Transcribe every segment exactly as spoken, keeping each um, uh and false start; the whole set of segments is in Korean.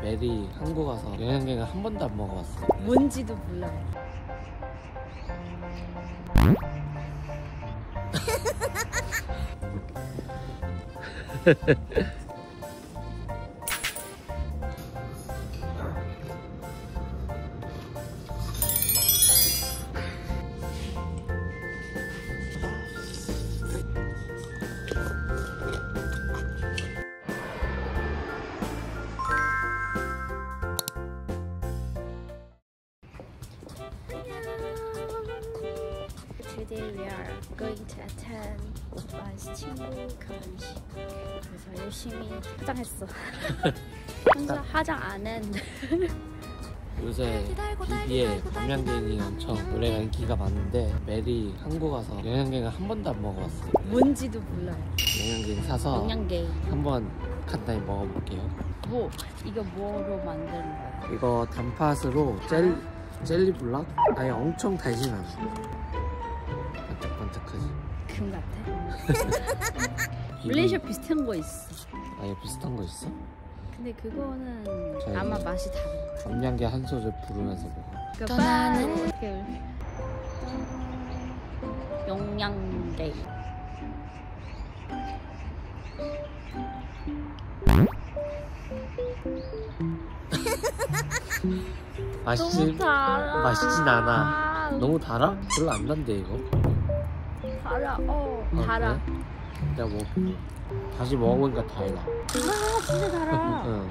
메리 한국 와서 영양갱을 한 번도 안 먹어봤어. 뭔지도 몰라. Today we are going to attend 오빠의 친구 결혼식. 그래서 열심히 화장했어. 혼자 화장 안 했는데. 요새 비비의 영양갱이 엄청 노래가 인기가 많은데 메리 한국 와서 영양갱을 한 번도 안 먹어봤어. 뭔지도 몰라요. 영양갱 사서 영양갱 한번 간단히 먹어볼게요. 뭐 이거 뭐로 만드는 거야? 이거 단팥으로 젤, 젤리 블락? 아니 엄청 달진 않아. 반짝반짝하지. 금 같아? 말레이시아 비슷한 거 있어. 아예 비슷한 거 있어? 근데 그거는 저희 아마 맛이 다른 거야. 영양갱 한 소절 부르면서 먹어. 떠나는 어떻게 영양갱. 맛있지? 너무 달아. 맛있진 않아. 너무 달아? 별로 안 단데 이거. 달아. 어 아, 달아. 그래? 내가 뭐 다시 먹어보니까 달라. 아 진짜 달아. 응.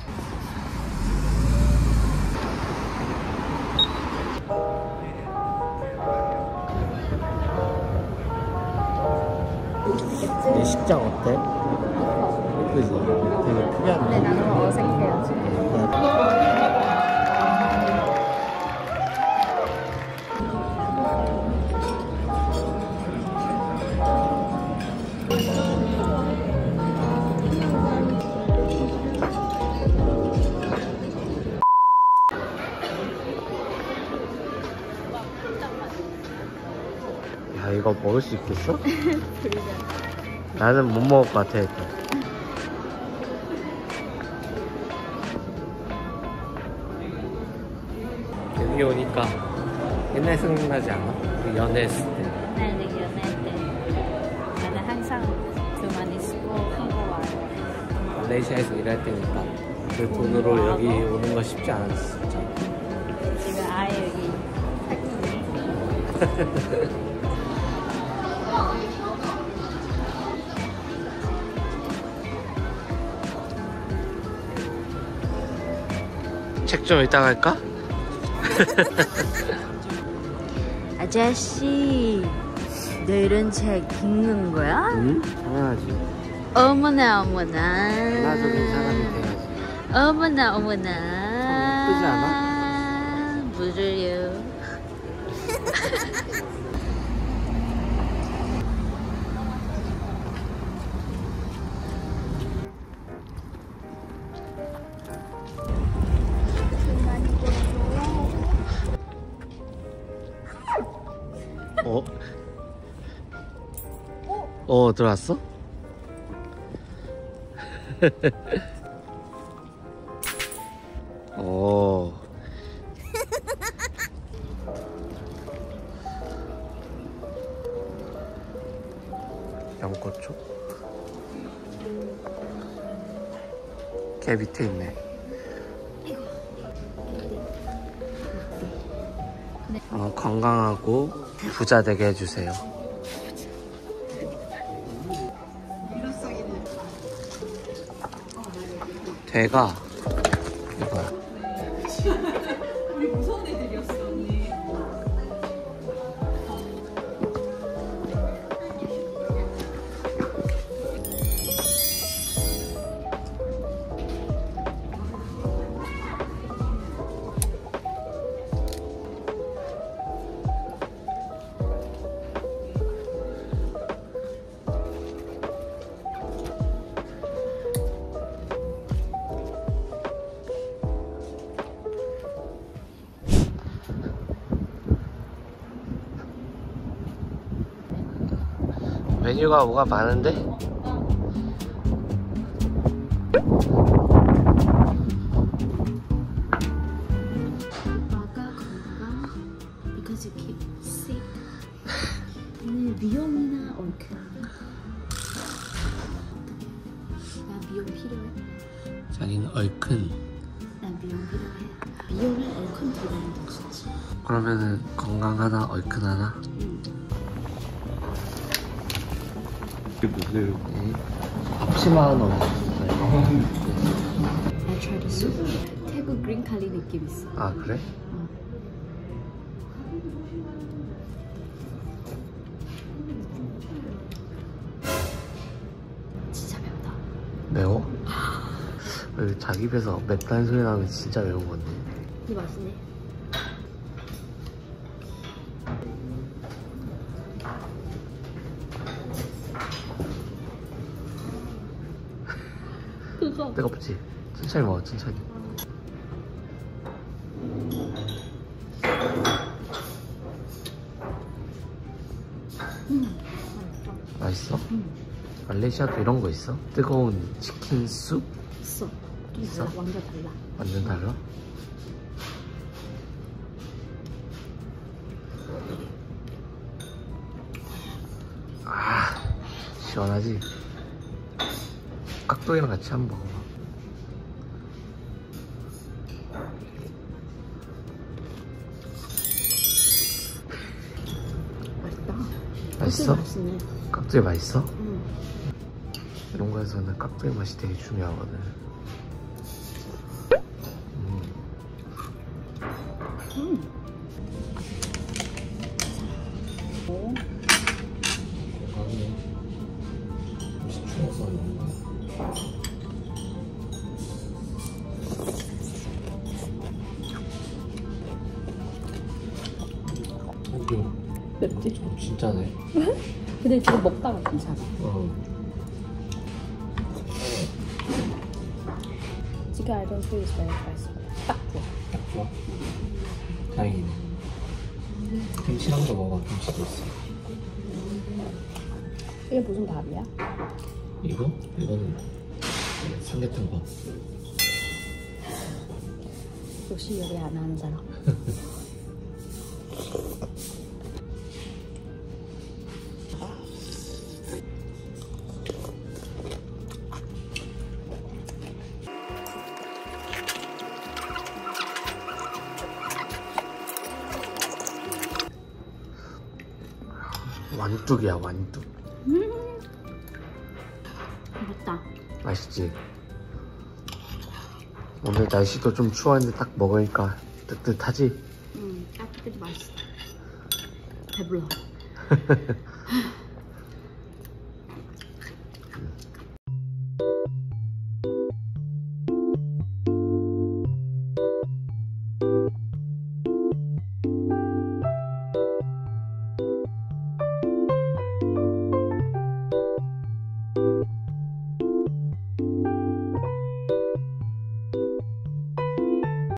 내 식장 어때? 예쁘지? 되게 크게 한다. 근데 나는 어색해요 지금. 야 이거 먹을 수 있겠어? 나는 못 먹을 것 같아 일단. 여기 오니까 옛날 생각나지 않아? 우리 연애했을 때. 나는 연애 때 나는 항상 그만 있고 한국 와요. 말레이시아에서 일할 때니까 그 돈으로 여기 오는 거 쉽지 않았어 진짜. 지금 아예 여기 살고 책 좀 이따가 할까? 아저씨, 너 이런 책 읽는 거야? 응? 당연하지. 어머나 어머나. 문화적인 사람이 돼야지. 어머나 어머나. 예쁘지 않아? 물을요. 어? 어 들어왔어? 어. 양꼬치? 걔 밑에 있네. 어, 건강하고 부자 되게 해주세요. 돼가 이거. 우리 무서운 애들이었어 언니. 메뉴가 뭐가 많은데? 미용이나 얼큰. 나 미용 필요해? 자기는 얼큰. 난 미용 필요해. 미용은 얼큰 들어가는 거 좋지. 그러면은 건강하나 얼큰 하나? 응. 이게 무슨 앞치마 넣어. I try this soup. 태국 그린 칼리 느낌 있어. 아 그래? 어. 진짜 맵다. 매워? 여기 자기 입에서 맵다는 소리 나면 진짜 매운 건데. 이거 맛있네. 그거. 뜨겁지? 천천히 먹어 천천히. 음, 맛있어. 맛있어? 음, 말레이시아도 이런 거 있어? 뜨거운 치킨 숲? 있어. 좀 있어? 달라. 완전 달라. 완전 달라? 아 시원하지? 깍두기랑 같이 한번 먹어봐. 맛있다. 맛있어? 맛있네. 깍두기 맛있어? 응. 이런 거에서는 깍두기 맛이 되게 중요하거든. 음. 음. 오. 아니 혹시 추워서 이런 거. 이게 맵지? 진짜네. 근데 지금 먹다가 괜찮아. 어. 지금 I don't feel it's very spicy. 딱 좋아. 딱 좋아. 다행이네. 김치랑도 먹어. 김치도 있어. 이게 무슨 밥이야? 이거? 이거는 삼계탕밥. 역시 요리 안 하는 사람. 완뚝이야 완뚝. 음. 맛있다. 맛있지? 오늘 날씨도 좀 추웠는데 딱 먹으니까 뜨뜻하지? 음, 따뜻해도 맛있어. 배불러.